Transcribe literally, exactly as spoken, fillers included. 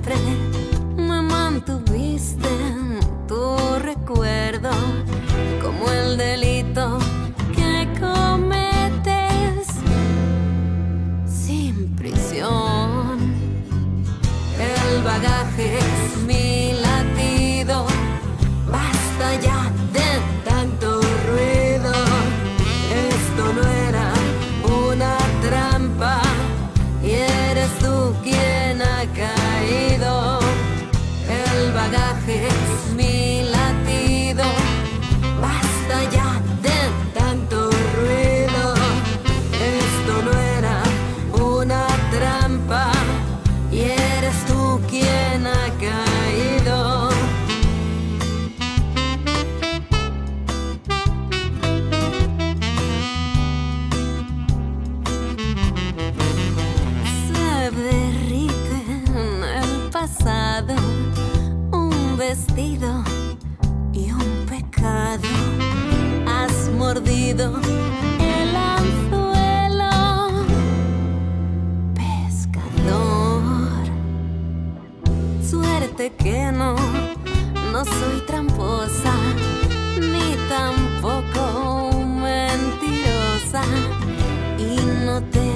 siempre me mantuviste en tu recuerdo, como el delito que cometes sin prisión. El bagaje es mi latido, basta ya de tanto ruido. Esto no era una trampa y eres tú quien ha caído. El bagaje es mi latido, basta ya de tanto ruido. Esto no era una trampa y eres tú quien ha caído. Se derrite en el pasado un vestido y un pecado. Has mordido el anzuelo, pescador. Suerte que no, no soy tramposa, ni tampoco mentirosa, y no te